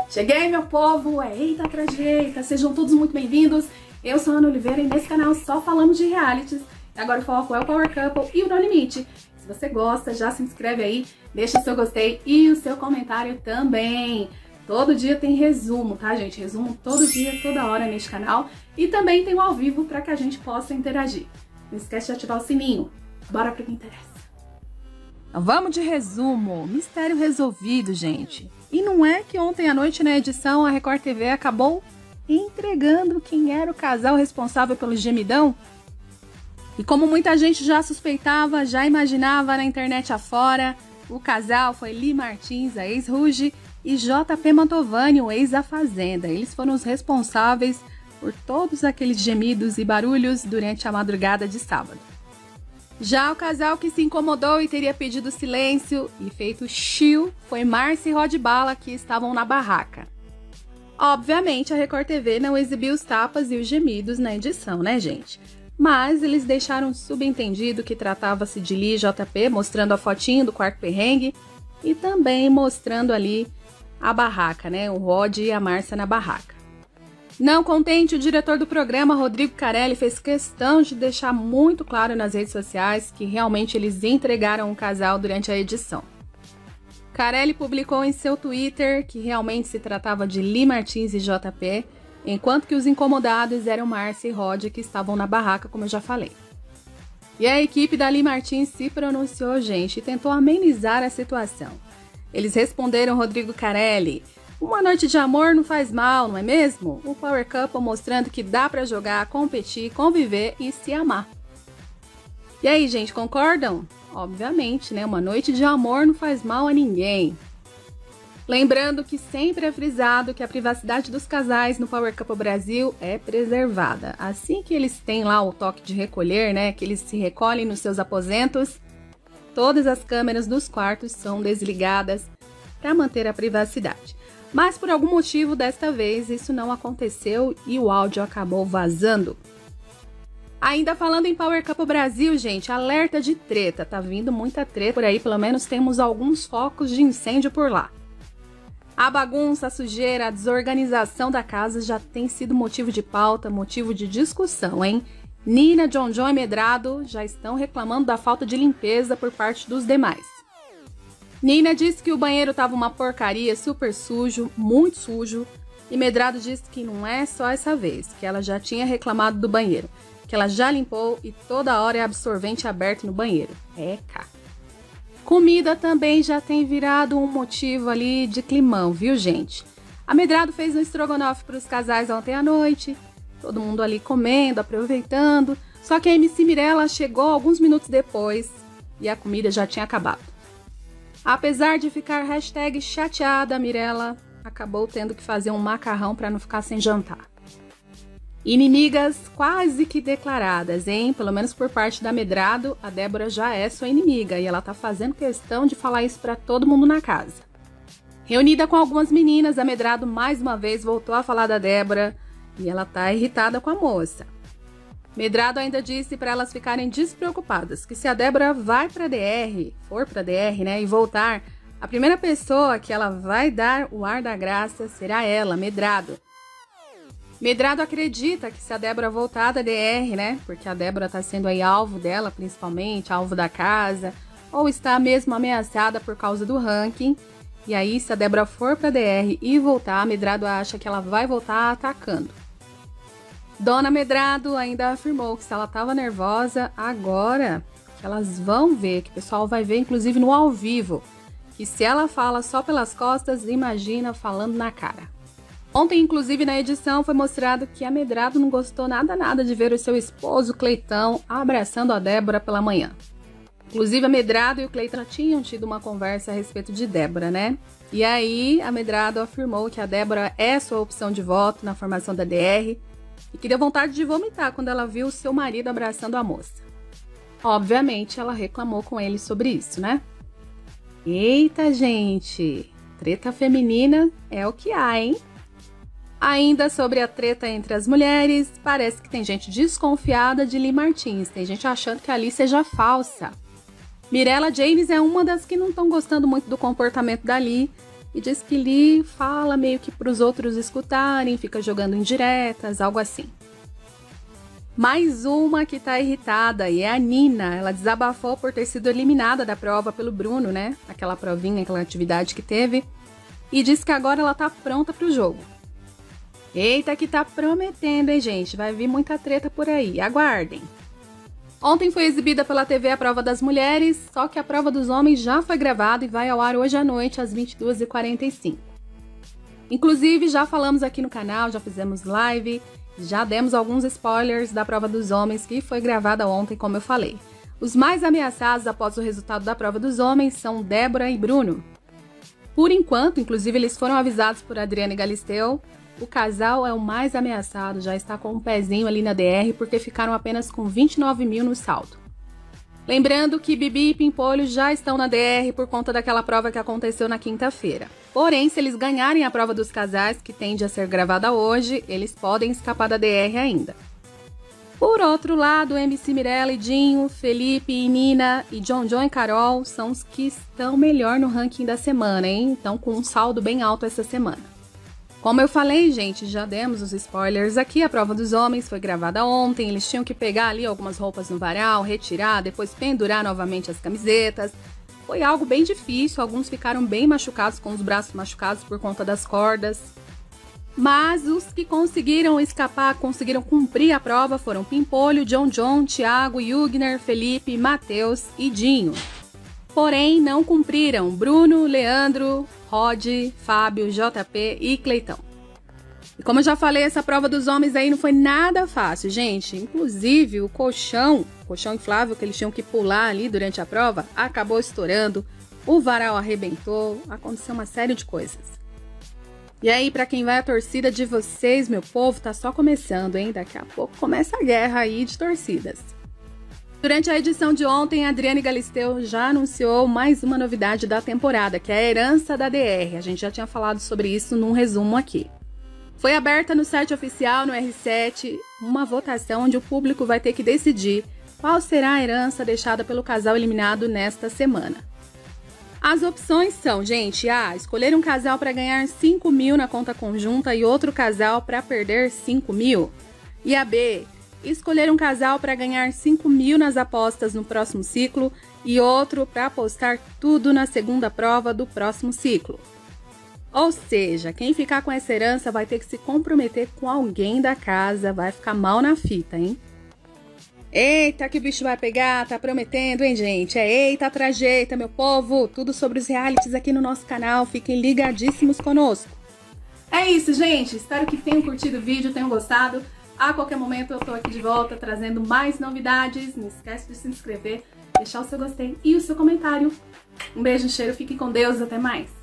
Cheguei, meu povo! Eita atrás de eita! Sejam todos muito bem-vindos! Eu sou a Ana Oliveira e nesse canal só falamos de realities. Agora o foco é o Power Couple e o No Limite. Se você gosta, já se inscreve aí, deixa o seu gostei e o seu comentário também. Todo dia tem resumo, tá, gente? Resumo todo dia, toda hora neste canal. E também tem o ao vivo para que a gente possa interagir. Não esquece de ativar o sininho. Bora pro que interessa. Vamos de resumo. Mistério resolvido, gente. E não é que ontem à noite na edição a Record TV acabou entregando quem era o casal responsável pelo gemidão? E como muita gente já suspeitava, já imaginava na internet afora, o casal foi Li Martins, a ex-Ruge, e JP Mantovani, o ex-A Fazenda. Eles foram os responsáveis por todos aqueles gemidos e barulhos durante a madrugada de sábado. Já o casal que se incomodou e teria pedido silêncio e feito chill foi Márcia e Rod Bala, que estavam na barraca. Obviamente, a Record TV não exibiu os tapas e os gemidos na edição, né, gente? Mas eles deixaram subentendido que tratava-se de Li e JP, mostrando a fotinho do quarto perrengue e também mostrando ali a barraca, né? O Rod e a Márcia na barraca. Não contente, o diretor do programa, Rodrigo Carelli, fez questão de deixar muito claro nas redes sociais que realmente eles entregaram o casal durante a edição. Carelli publicou em seu Twitter que realmente se tratava de Li Martins e JP, enquanto que os incomodados eram Márcia e Rod, que estavam na barraca, como eu já falei. E a equipe da Li Martins se pronunciou, gente, e tentou amenizar a situação. Eles responderam Rodrigo Carelli: uma noite de amor não faz mal, não é mesmo? O Power Couple mostrando que dá pra jogar, competir, conviver e se amar. E aí, gente, concordam? Obviamente, né? Uma noite de amor não faz mal a ninguém. Lembrando que sempre é frisado que a privacidade dos casais no Power Couple Brasil é preservada. Assim que eles têm lá o toque de recolher, né? Que eles se recolhem nos seus aposentos, todas as câmeras dos quartos são desligadas para manter a privacidade. Mas por algum motivo, desta vez, isso não aconteceu e o áudio acabou vazando. Ainda falando em Power Couple Brasil, gente, alerta de treta. Tá vindo muita treta por aí, pelo menos temos alguns focos de incêndio por lá. A bagunça, a sujeira, a desorganização da casa já tem sido motivo de pauta, motivo de discussão, hein? Nina, John e Medrado já estão reclamando da falta de limpeza por parte dos demais. Nina disse que o banheiro estava uma porcaria, super sujo, muito sujo. E Medrado disse que não é só essa vez, que ela já tinha reclamado do banheiro, que ela já limpou e toda hora é absorvente aberto no banheiro. Eca! Comida também já tem virado um motivo ali de climão, viu, gente? A Medrado fez um estrogonofe para os casais ontem à noite, todo mundo ali comendo, aproveitando. Só que a MC Mirella chegou alguns minutos depois e a comida já tinha acabado. Apesar de ficar #chateada, a Mirella acabou tendo que fazer um macarrão para não ficar sem jantar. Inimigas quase que declaradas, hein? Pelo menos por parte da Medrado, a Débora já é sua inimiga e ela tá fazendo questão de falar isso para todo mundo na casa. Reunida com algumas meninas, a Medrado mais uma vez voltou a falar da Débora e ela tá irritada com a moça. Medrado ainda disse para elas ficarem despreocupadas, que se a Débora for pra DR, né, e voltar, a primeira pessoa que ela vai dar o ar da graça será ela, Medrado. Medrado acredita que se a Débora voltar da DR, né, porque a Débora tá sendo aí alvo dela, principalmente, alvo da casa, ou está mesmo ameaçada por causa do ranking, e aí se a Débora for pra DR e voltar, Medrado acha que ela vai voltar atacando. Dona Medrado ainda afirmou que se ela estava nervosa, agora que elas vão ver, que o pessoal vai ver inclusive no ao vivo, que se ela fala só pelas costas, imagina falando na cara. Ontem, inclusive, na edição foi mostrado que a Medrado não gostou nada de ver o seu esposo Cleitão abraçando a Débora pela manhã. Inclusive, a Medrado e o Cleitão tinham tido uma conversa a respeito de Débora, né? E aí, a Medrado afirmou que a Débora é sua opção de voto na formação da DR, e que deu vontade de vomitar quando ela viu o seu marido abraçando a moça. Obviamente, ela reclamou com ele sobre isso, né? Eita, gente! Treta feminina é o que há, hein? Ainda sobre a treta entre as mulheres, parece que tem gente desconfiada de Li Martins. Tem gente achando que a Li seja falsa. Mirella James é uma das que não estão gostando muito do comportamento da Li E diz que Lee fala meio que para os outros escutarem, fica jogando indiretas, algo assim. Mais uma que tá irritada e é a Nina. Ela desabafou por ter sido eliminada da prova pelo Bruno, né? Aquela provinha, aquela atividade que teve. E diz que agora ela tá pronta pro jogo. Eita, que tá prometendo, hein, gente? Vai vir muita treta por aí. Aguardem. Ontem foi exibida pela TV a prova das mulheres, só que a prova dos homens já foi gravada e vai ao ar hoje à noite, às 22h45. Inclusive, já falamos aqui no canal, já fizemos live, já demos alguns spoilers da prova dos homens que foi gravada ontem, como eu falei. Os mais ameaçados após o resultado da prova dos homens são Débora e Bruno. Por enquanto, inclusive, eles foram avisados por Adriane Galisteu. O casal é o mais ameaçado, já está com um pezinho ali na DR, porque ficaram apenas com 29 mil no saldo. Lembrando que Bibi e Pimpolho já estão na DR por conta daquela prova que aconteceu na quinta-feira. Porém, se eles ganharem a prova dos casais, que tende a ser gravada hoje, eles podem escapar da DR ainda. Por outro lado, MC Mirella e Dinho, Felipe e Nina e John e Carol são os que estão melhor no ranking da semana, hein? Então, com um saldo bem alto essa semana. Como eu falei, gente, já demos os spoilers aqui, a prova dos homens foi gravada ontem, eles tinham que pegar ali algumas roupas no varal, retirar, depois pendurar novamente as camisetas. Foi algo bem difícil, alguns ficaram bem machucados, com os braços machucados por conta das cordas. Mas os que conseguiram escapar, conseguiram cumprir a prova foram Pimpolho, John, Thiago, Jugner, Felipe, Matheus e Dinho. Porém, não cumpriram Bruno, Leandro, Rod, Fábio, JP e Cleitão. E como eu já falei, essa prova dos homens aí não foi nada fácil, gente. Inclusive, o colchão inflável que eles tinham que pular ali durante a prova, acabou estourando, o varal arrebentou, aconteceu uma série de coisas. E aí, pra quem vai a torcida de vocês, meu povo, tá só começando, hein? Daqui a pouco começa a guerra aí de torcidas. Durante a edição de ontem, a Adriane Galisteu já anunciou mais uma novidade da temporada, que é a herança da DR. A gente já tinha falado sobre isso num resumo aqui. Foi aberta no site oficial, no R7, uma votação onde o público vai ter que decidir qual será a herança deixada pelo casal eliminado nesta semana. As opções são, gente, A, escolher um casal para ganhar 5 mil na conta conjunta e outro casal para perder 5 mil. E a B, escolher um casal para ganhar 5 mil nas apostas no próximo ciclo e outro para apostar tudo na segunda prova do próximo ciclo. Ou seja, quem ficar com essa herança vai ter que se comprometer com alguém da casa, vai ficar mal na fita, hein? Eita, que o bicho vai pegar, tá prometendo, hein, gente? Eita, trajeita, meu povo! Tudo sobre os realities aqui no nosso canal, fiquem ligadíssimos conosco. É isso, gente, espero que tenham curtido o vídeo, tenham gostado. A qualquer momento eu tô aqui de volta trazendo mais novidades. Não esquece de se inscrever, deixar o seu gostei e o seu comentário. Um beijo, um cheiro, fiquem com Deus, até mais!